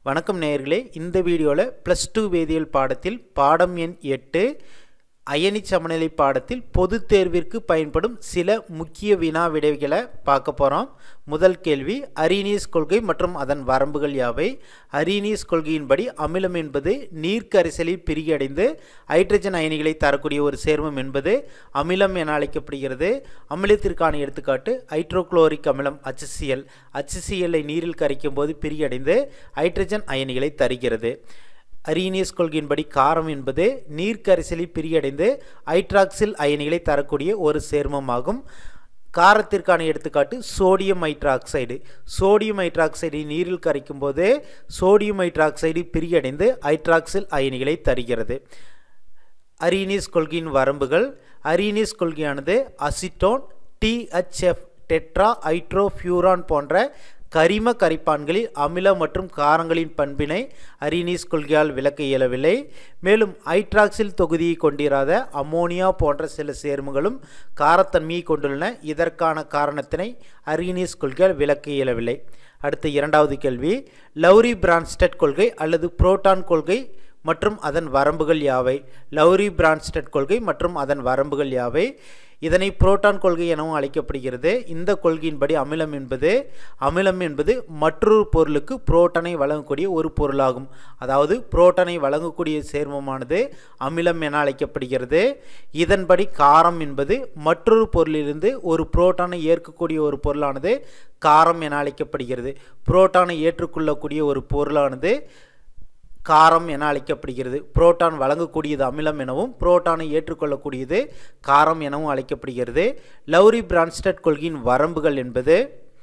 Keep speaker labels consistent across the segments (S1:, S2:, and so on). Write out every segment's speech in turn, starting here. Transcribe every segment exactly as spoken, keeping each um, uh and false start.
S1: வணக்கம் நேயர்களே, இந்த வீடியோவில் ப்ளஸ் டூ வேதியியல் பாடத்தில் பாடம் எண் எட்டு அயனி சமநிலை பாடத்தில் பொது தேர்விற்கு பயன்படும் சில முக்கிய வினா விடைகளை பார்க்க போகிறோம். முதல் கேள்வி, அரீனியஸ் கொள்கை மற்றும் அதன் வரம்புகள் யாவை? அரீனியஸ் கொள்கையின்படி அமிலம் என்பது நீர்க்கரைசலில் பிரிகையடைந்து ஹைட்ரஜன் அயனிகளை தரக்கூடிய ஒரு சேர்மம் என்பது அமிலம் என அழைக்கப்படுகிறது. அமிலத்திற்கான எடுத்துக்காட்டு ஹைட்ரோகுளோரிக் அமிலம் H C L. H C எல்லை நீரில் கரைக்கும் போது பிரிகையடைந்து ஹைட்ரஜன் அயனிகளை தருகிறது. அரீனியஸ் கொள்கையின்படி காரம் என்பது நீர்க்கரைசலில் பிரியடைந்து ஹைட்ராக்சில் அயனிகளை தரக்கூடிய ஒரு சேர்மமாகும். காரத்திற்கான எடுத்துக்காட்டு சோடியம் ஹைட்ராக்சைடு. சோடியம் ஹைட்ராக்சைடு நீரில் கரைக்கும் போது சோடியம் ஹைட்ராக்சைடு பிரியடைந்து ஹைட்ராக்சில் அயனிகளை தருகிறது. அரீனியஸ் கொள்கையின் வரம்புகள். அரீனியஸ் கொள்கையானது acetone, T H F, tetrahydrofuran போன்ற கரிம கரைப்பான்களில் அமில மற்றும் காரங்களின் பண்பினை அரீனியஸ் கொள்கையால் விளக்க இயலவில்லை. மேலும் ஹைட்ராக்சில் தொகுதியை கொண்டிராத அமோனியா போன்ற சில சேர்மங்களும் காரத்தன்மையை கொண்டுள்ளன. இதற்கான காரணத்தினை அரீனியஸ் கொள்கையால் விளக்க இயலவில்லை. அடுத்த இரண்டாவது கேள்வி, லவ்ரி பிரான்ஸ்டட் கொள்கை அல்லது புரோட்டான் கொள்கை மற்றும் அதன் வரம்புகள் யாவை? லவ்ரி பிரான்ஸ்டட் கொள்கை மற்றும் அதன் வரம்புகள் யாவை? இதனை புரோட்டான் கொள்கை எனவும் அழைக்கப்படுகிறது. இந்த கொள்கையின்படி அமிலம் என்பது அமிலம் என்பது மற்றொரு பொருளுக்கு புரோட்டானை வழங்கக்கூடிய ஒரு பொருளாகும். அதாவது புரோட்டானை வழங்கக்கூடிய சேர்மமானது அமிலம் என அழைக்கப்படுகிறது. இதன்படி காரம் என்பது மற்றொரு பொருளிலிருந்து ஒரு புரோட்டானை ஏற்கக்கூடிய ஒரு பொருளானது காரம் என அழைக்கப்படுகிறது. புரோட்டானை ஏற்றுக்கொள்ளக்கூடிய ஒரு பொருளானது காரம் என அழைக்கப்படுகிறது. புரோட்டான் வழங்கக்கூடியது அமிலம் எனவும் புரோட்டானை ஏற்றுக்கொள்ளக்கூடியது காரம் எனவும் அழைக்கப்படுகிறது. லவ்ரி பிரான்ஸ்டட் கொள்கையின் வரம்புகள் என்பது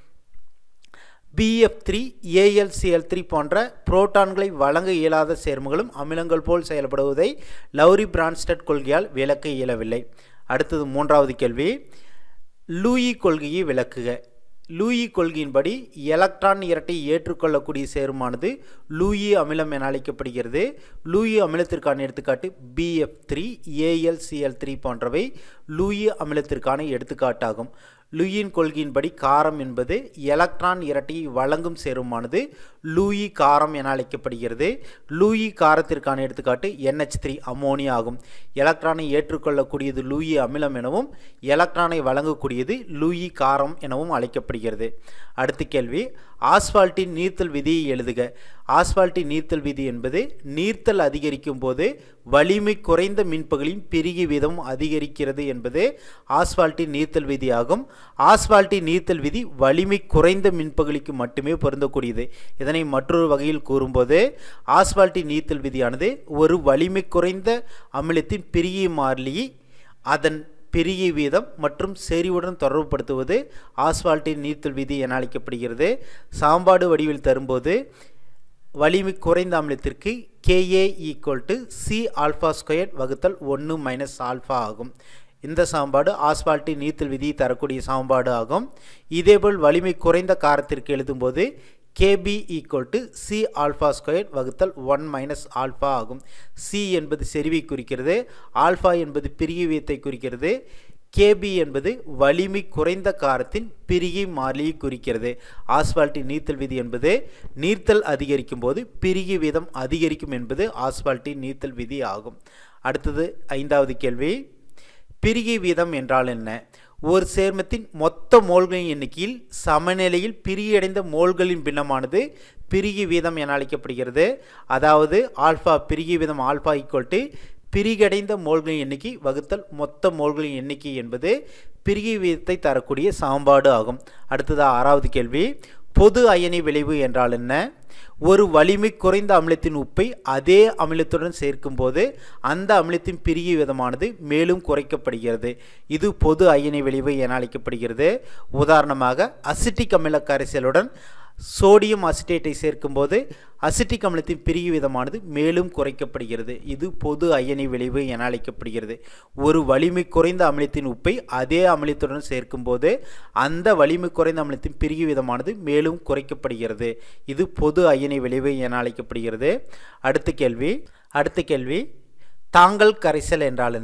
S1: B F three, A L C L three போன்ற புரோட்டான்களை வழங்க இயலாத சேர்மங்களும் அமிலங்கள் போல் செயல்படுவதை லவ்ரி பிரான்ஸ்டட் கொள்கையால் விளக்க இயலவில்லை. அடுத்தது மூன்றாவது கேள்வி, லூயி கொள்கையை விளக்குக. லூயி கொள்கையின்படி எலக்ட்ரான் இரட்டை ஏற்றுக்கொள்ளக்கூடிய சேர்மானது லூயி அமிலம் என அழைக்கப்படுகிறது. லூயி அமிலத்திற்கான எடுத்துக்காட்டு B F three, A L C L three போன்றவை லூயி அமிலத்திற்கான எடுத்துக்காட்டாகும். லூயின் கொள்கையின்படி காரம் என்பது எலக்ட்ரான் இரட்டையை வழங்கும் சேர்மமானது லூயி காரம் என அழைக்கப்படுகிறது. லூயி காரத்திற்கான எடுத்துக்காட்டு என் எச் த்ரீ, அமோனியா ஆகும். எலக்ட்ரானை ஏற்றுக்கொள்ளக்கூடியது லூயி அமிலம் எனவும் எலக்ட்ரானை வழங்கக்கூடியது லூயி காரம் எனவும் அழைக்கப்படுகிறது. அடுத்த கேள்வி, ஆஸ்பால்ட்டின் நீர்த்தல் விதியை எழுதுக. ஆஸ்பால்ட்டின் நீர்த்தல் விதி என்பது நீர்த்தல் அதிகரிக்கும் போது வலிமை குறைந்த மின்பகுளின் பிரிகி வீதம் அதிகரிக்கிறது என்பது ஆஸ்பால்ட்டின் நீர்த்தல் விதி ஆகும். ஆஸ்பால்ட்டின் நீர்த்தல் விதி வலிமை குறைந்த மின்பகுளிக்கு மட்டுமே பொருந்தக்கூடியது. இதனை மற்றொரு வகையில் கூறும்போது ஆஸ்பால்ட்டின் நீர்த்தல் விதியானது ஒரு வலிமை குறைந்த அமிலத்தின் பிரிகி மாறிலி அதன் பிரிகை வீதம் மற்றும் செறிவுடன் தொடர்புபடுத்துவது ஆஸ்பால்ட்டின் நீர்த்தல் விதி என அழைக்கப்படுகிறது. சாம்பாடு வடிவில் தரும்போது வலிமை குறைந்த அமிலத்திற்கு K a equal to C alpha square வகுத்தல் ஒன்று மைனஸ் ஆல்ஃபா ஆகும். இந்த சாம்பாடு ஆஸ்பால்ட்டின் நீர்த்தல் விதியை தரக்கூடிய சாம்பாடு ஆகும். இதேபோல் வலிமை குறைந்த காரத்திற்கு எழுதும்போது K b equal to C alpha square வகுத்தல் ஒன் மைனஸ் ஆல்ஃபா ஆகும். சி என்பது செறிவை குறிக்கிறது, ஆல்ஃபா என்பது பிரிகை வீதத்தை குறிக்கிறது, கேபி என்பது வலிமை குறைந்த காரத்தின் பிரிகை மாறிலியை குறிக்கிறது. ஆஸ்பால்ட்டின் நீர்த்தல் விதி என்பது நீர்த்தல் அதிகரிக்கும் போது பிரிகை வீதம் அதிகரிக்கும் என்பது ஆஸ்பால்ட்டின் நீர்த்தல் விதி ஆகும். அடுத்தது ஐந்தாவது கேள்வி, பிரிகை வீதம் என்றால் என்ன? ஒரு சேர்மத்தின் மொத்த மோல்களின் எண்ணிக்கையில் சமநிலையில் பிரியடைந்த மோல்களின் பின்னமானது பிரிகை வீதம் என அழைக்கப்படுகிறது. அதாவது ஆல்ஃபா பிரிகை வீதம் ஆல்ஃபா ஈக்குவல் டு பிரிகடைந்த மோல்களின் எண்ணிக்கை வகுத்தல் மொத்த மோல்களின் எண்ணிக்கை என்பது பிரிகை வீதத்தை தரக்கூடிய சாம்பாடு ஆகும். அடுத்தது ஆறாவது கேள்வி, பொது அயனி விளைவு என்றால் என்ன? ஒரு வலிமை குறைந்த அமிலத்தின் உப்பை அதே அமிலத்துடன் சேர்க்கும் போது அந்த அமிலத்தின் பிரிகை வீதமானது மேலும் குறைக்கப்படுகிறது. இது பொது அயனி விளைவு என அழைக்கப்படுகிறது. உதாரணமாக அசிட்டிக் அமில கரைசலுடன் சோடியம் அசிட்டேட்டை சேர்க்கும் போது அசிட்டிக் அமிலத்தின் பிரிகை வீதமானது மேலும் குறைக்கப்படுகிறது. இது பொது அயனி விளைவு என அழைக்கப்படுகிறது. ஒரு வலிமை குறைந்த அமிலத்தின் உப்பை அதே அமிலத்துடன் சேர்க்கும் போது அந்த வலிமை குறைந்த அமிலத்தின் பிரிகை வீதமானது மேலும் குறைக்கப்படுகிறது. இது பொது அயனி விளைவு என அழைக்கப்படுகிறது. அடுத்த கேள்வி அடுத்த கேள்வி தாங்கல் கரைசல் என்றால் என்ன?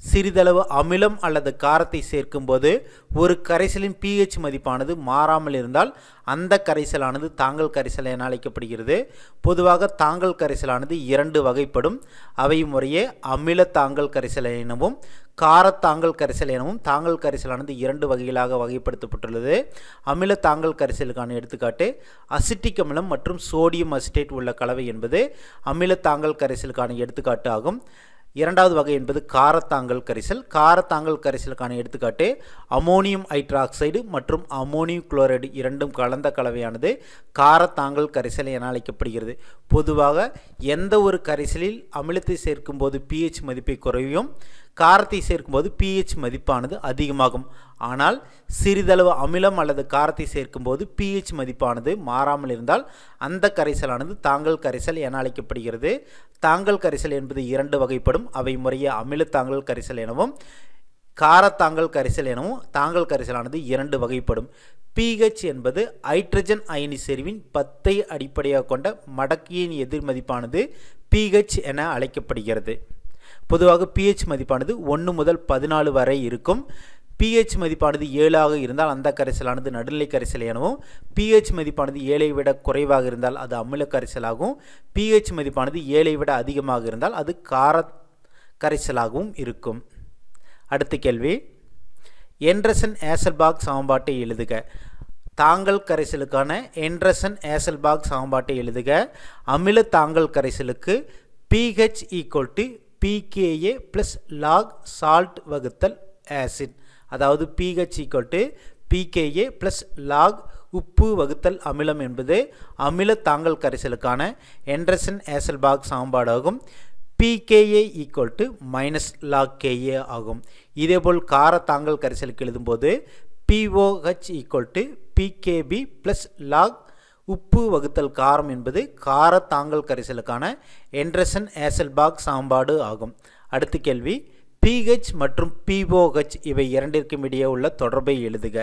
S1: சிறிதளவு அமிலம் அல்லது காரத்தை சேர்க்கும்போது ஒரு கரைசலின் pH மதிப்பானது மாறாமல் இருந்தால் அந்த கரைசலானது தாங்கல் கரைசல் என அழைக்கப்படுகிறது. பொதுவாக தாங்கல் கரைசலானது இரண்டு வகைப்படும். அவை முறையே அமில தாங்கல் கரைசல் எனவும் காரத்தாங்கல் கரைசல் எனவும் தாங்கல் கரைசலானது இரண்டு வகைகளாக வகைப்படுத்தப்பட்டுள்ளது. அமில தாங்கல் கரைசலுக்கான எடுத்துக்காட்டு அசிட்டிக் அமிலம் மற்றும் சோடியம் அசிட்டேட் உள்ள கலவை என்பது அமில தாங்கல் கரைசலுக்கான எடுத்துக்காட்டு ஆகும். இரண்டாவது வகை என்பது காரத்தாங்கல் கரைசல். காரத்தாங்கல் கரைசலுக்கான எடுத்துக்காட்டு அமோனியம் ஹைட்ராக்சைடு மற்றும் அமோனியம் குளோரைடு இரண்டும் கலந்த கலவையானது காரத்தாங்கல் கரைசல் என அழைக்கப்படுகிறது. பொதுவாக எந்த ஒரு கரைசலில் அமிலத்தை சேர்க்கும் போது pH மதிப்பை குறையும், காரத்தை சேர்க்கும்போது pH மதிப்பானது அதிகமாகும். ஆனால் சிறிதளவு அமிலம் அல்லது காரத்தை சேர்க்கும்போது pH மதிப்பானது மாறாமல் இருந்தால் அந்த கரைசலானது தாங்கல் கரைசல் என அழைக்கப்படுகிறது. தாங்கல் கரைசல் என்பது இரண்டு வகைப்படும். அவை முறையே அமில தாங்கல் கரைசல் எனவும் காரத்தாங்கல் கரைசல் எனவும் தாங்கல் கரைசலானது இரண்டு வகைப்படும். pH என்பது ஹைட்ரஜன் அயனி செறிவின் பத்தை அடிப்படையாக கொண்ட மடக்கியின் எதிர்மதிப்பானது pH என அழைக்கப்படுகிறது. பொதுவாக pH மதிப்பானது ஒன்று முதல் பதினாலு வரை இருக்கும். pH மதிப்பானது ஏழாக இருந்தால் அந்த கரைசலானது நடுநிலை கரைசல் எனவும், pH மதிப்பானது ஏழை விட குறைவாக இருந்தால் அது அமில கரைசலாகவும், pH மதிப்பானது ஏழை விட அதிகமாக இருந்தால் அது கார கரைசலாகவும் இருக்கும். அடுத்த கேள்வி, ஆண்டர்சன் ஹேசல்பாக் சமன்பாட்டை எழுதுக. தாங்கல் கரைசலுக்கான ஆண்டர்சன் ஹேசல்பாக் சமன்பாட்டை எழுதுக. அமில தாங்கல் கரைசலுக்கு pH equal to pKa plus log salt வகுத்தல் ஆசிட், அதாவது pH equal to pKa plus log உப்பு வகுத்தல் அமிலம் என்பது அமில தாங்கல் கரைசலுக்கான ஆண்டர்சன் ஹேசல்பாக் சமன்பாடு ஆகும். pKa equal to minus log Ka ஆகும். இதேபோல் கார தாங்கல் கரைசலுக்கு எழுதும்போது pOH equal to pKb plus log உப்பு வகுத்தல் காரம் என்பது கார தாங்கல் கரைசலுக்கான ஆண்டர்சன் ஹேசல்பாக் சமன்பாடு ஆகும். அடுத்த கேள்வி, pH மற்றும் pOH இவை இரண்டிற்கும் இடையே உள்ள தொடர்பை எழுதுக.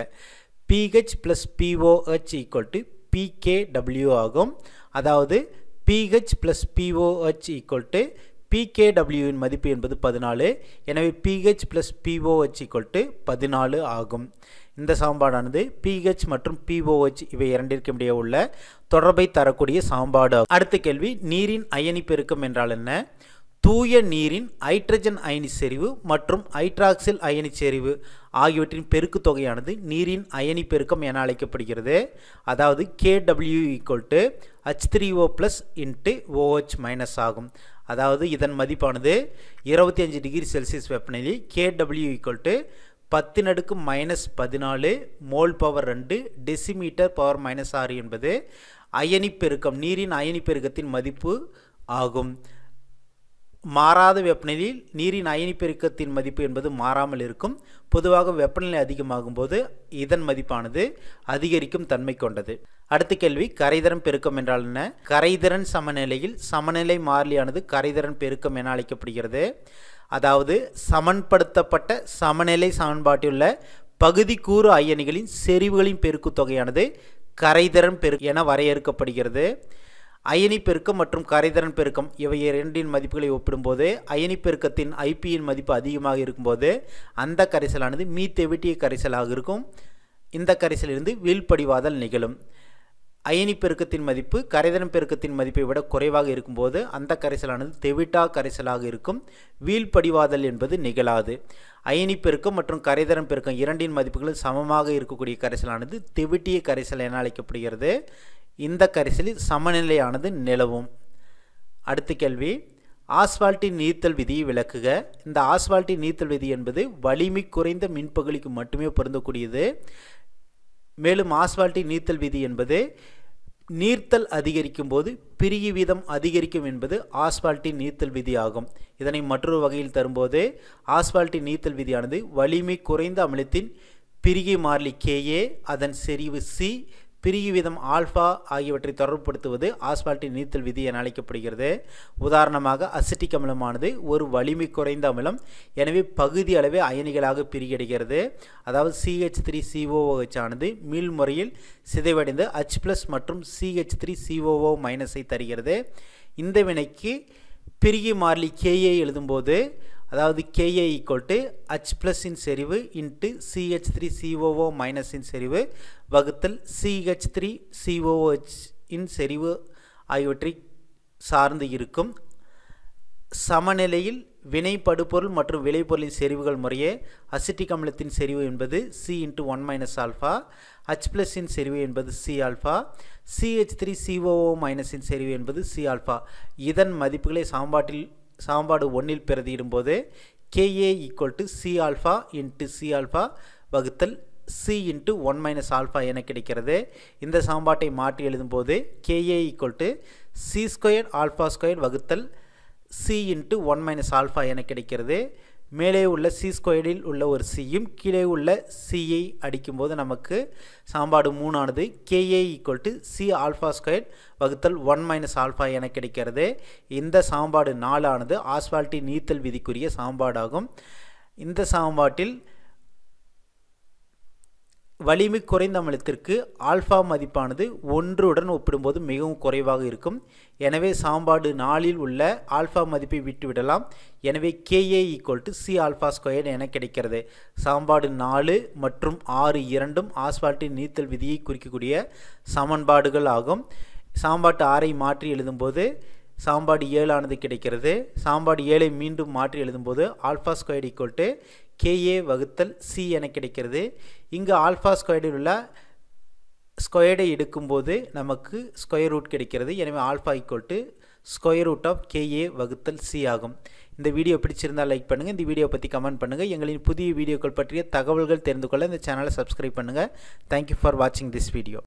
S1: pH plus pOH equal to pKw ஆகும். அதாவது pH plus pOH equal to pKw இன் மதிப்பு என்பது பதினாலு. எனவே pH plus pOH equal to பதினாலு ஆகும். இந்த சமன்பாடானது pH மற்றும் pOH இவை இரண்டிற்கும் இடையே உள்ள தொடர்பை தரக்கூடிய சமன்பாடு ஆகும். அடுத்த கேள்வி, நீரின் அயனி பெருக்கம் என்றால் என்ன? தூய நீரின் ஹைட்ரஜன் அயனி செறிவு மற்றும் ஹைட்ராக்சில் அயனி செறிவு ஆகியவற்றின் பெருக்கு தொகையானது நீரின் அயனி பெருக்கம் என அழைக்கப்படுகிறது. அதாவது Kw equal to H three O plus into OH minus ஆகும். அதாவது இதன் மதிப்பானது இருபத்தி அஞ்சு டிகிரி செல்சியஸ் வெப்பநிலை Kw equal to பத்து நடுக்கு மைனஸ் பதினாலு மோல் பவர் ரெண்டு டெசிமீட்டர் பவர் மைனஸ் ஆறு என்பது அயனி பெருக்கம், நீரின் அயனி பெருக்கத்தின் மதிப்பு ஆகும். மாறாத வெப்பநிலையில் நீரின் அயனி பெருக்கத்தின் மதிப்பு என்பது மாறாமல் இருக்கும். பொதுவாக வெப்பநிலை அதிகமாகும் போது இதன் மதிப்பானது அதிகரிக்கும் தன்மை கொண்டது. அடுத்த கேள்வி, கரைதிறன் பெருக்கம் என்றால் என்ன? கரைதிறன் சமநிலையில் சமநிலை மாறிலியானது கரைதிறன் பெருக்கம் என அழைக்கப்படுகிறது. அதாவது சமன்படுத்தப்பட்ட சமநிலை சமன்பாட்டிலுள்ள பகுதி கூறு அயனிகளின் செறிவுகளின் பெருக்கு தொகையானது கரைதிறன் பெருக்கு என வரையறுக்கப்படுகிறது. அயனி பெருக்கம் மற்றும் கரைதிறன் பெருக்கம் இவை இரண்டின் மதிப்புகளை ஒப்பிடும்போது அயனி பெருக்கத்தின் ஐபியின் மதிப்பு அதிகமாக இருக்கும்போது அந்த கரைசலானது மீத்தெவிட்டிய கரைசலாக இருக்கும். இந்த கரைசலிலிருந்து வீழ்படிவாதல் நிகழும். அயனி பெருக்கத்தின் மதிப்பு கரைதிறன் பெருக்கத்தின் மதிப்பை விட குறைவாக இருக்கும்போது அந்த கரைசலானது தெவிட்டா கரைசலாக இருக்கும். வீழ்படிவாதல் என்பது நிகழாது. அயனி பெருக்கம் மற்றும் கரைதிறன் பெருக்கம் இரண்டின் மதிப்புகள் சமமாக இருக்கக்கூடிய கரைசலானது தெவிட்டிய கரைசல் என அழைக்கப்படுகிறது. இந்த கரைசலில் சமநிலையானது நிலவும். அடுத்த கேள்வி, ஆஸ்வால்ட்டின் நீர்த்தல் விதியை விளக்குக. இந்த ஆஸ்வால்ட்டின் நீர்த்தல் விதி என்பது வலிமை குறைந்த மின்பகுளிக்கு மட்டுமே பொருந்தக்கூடியது. மேலும் ஆஸ்வால்ட்டின் நீர்த்தல் விதி என்பது நீர்த்தல் அதிகரிக்கும் போது பிரிகி வீதம் அதிகரிக்கும் என்பது ஆஸ்வால்ட்டின் நீர்த்தல் விதி ஆகும். இதனை மற்றொரு வகையில் தரும்போது ஆஸ்வால்ட்டின் நீர்த்தல் விதியானது வலிமை குறைந்த அமிலத்தின் பிரிகி மாறிலி Ka, அதன் செறிவு C, பிரிகி வீதம் ஆல்ஃபா ஆகியவற்றை தொடர்புபடுத்துவது ஆஸ்வால்ட்டின் நீர்த்தல் விதி என அழைக்கப்படுகிறது. உதாரணமாக அசிட்டிக் அமிலமானது ஒரு வலிமை குறைந்த அமிலம், எனவே பகுதி அளவே அயனிகளாக பிரிகடைகிறது. அதாவது C H three C O O H ஆனது மீள் முறையில் சிதைவடைந்து H plus மற்றும் C H three C O O minus ஐ தருகிறது. இந்த வினைக்கு பிரிகி மாறிலி Ka எழுதும்போது அதாவது Ka ஈக்குவல் டு H ப்ளஸின் செறிவு into C H three C O O மைனஸின் செறிவு வகுத்தல் C H three C O O H இன் செறிவு ஆகியவற்றை சார்ந்து இருக்கும். சமநிலையில் வினைப்படுபொருள் மற்றும் விளைபொருளின் செறிவுகள் முறையே அசிட்டிக் அமிலத்தின் செறிவு என்பது C into one minus alpha, H ப்ளஸின் செறிவு என்பது C alpha, C H three C O O மைனஸின் செறிவு என்பது C ஆல்ஃபா. இதன் மதிப்புகளை சமன்பாட்டில் சமன்பாடு ஒன்றில் பிரதியிடும்போது Ka equal to C alpha into C alpha வகுத்தல் C into one minus alpha என கிடைக்கிறது. இந்த சமன்பாட்டை மாற்றி எழுதும்போது Ka equal to C square alpha square வகுத்தல் C into one minus alpha என கிடைக்கிறது. மேலே உள்ள C ஸ்கொயரில் உள்ள ஒரு சியும் கீழே உள்ள சியை அடிக்கும்போது நமக்கு சமன்பாடு மூணானது Ka equal to C alpha square வகுத்தல் ஒன் மைனஸ் ஆல்ஃபா என கிடைக்கிறது. இந்த சமன்பாடு நாலானது ஆஸ்வால்ட்டின் நீத்தல் விதிக்குரிய சமன்பாடாகும். இந்த சமன்பாட்டில் வலிமை குறைந்த அமிலத்திற்கு ஆல்ஃபா மதிப்பானது ஒன்றுடன் ஒப்பிடும்போது மிகவும் குறைவாக இருக்கும். எனவே சமன்பாடு நாலில் உள்ள ஆல்ஃபா மதிப்பை விட்டுவிடலாம். எனவே Ka equal to C alpha square என கிடைக்கிறது. சமன்பாடு நாலு மற்றும் ஆறு இரண்டும் ஆஸ்வால்ட்டின் நீத்தல் விதியை குறிக்கக்கூடிய சமன்பாடுகள் ஆகும். சமன்பாட்டு ஆறை மாற்றி எழுதும்போது சமன்பாடு ஏழானது கிடைக்கிறது. சமன்பாடு ஏழை மீண்டும் மாற்றி எழுதும்போது alpha square equal to Ka வகுத்தல் C என கிடைக்கிறது. இங்கு ஆல்ஃபா ஸ்கொயரில் உள்ள ஸ்கொயர்டை எடுக்கும்போது நமக்கு ஸ்கொயர் ரூட் கிடைக்கிறது. எனவே alpha equal to square root of Ka வகுத்தல் C ஆகும். இந்த வீடியோ பிடிச்சிருந்தால் லைக் பண்ணுங்கள். இந்த வீடியோ பற்றி கமெண்ட் பண்ணுங்கள். எங்களின் புதிய வீடியோக்கள் பற்றிய தகவல்கள் தெரிந்து கொள்ள இந்த சேனலை சப்ஸ்கிரைப் பண்ணுங்கள். தேங்க்யூ ஃபார் வாட்சிங் திஸ் வீடியோ.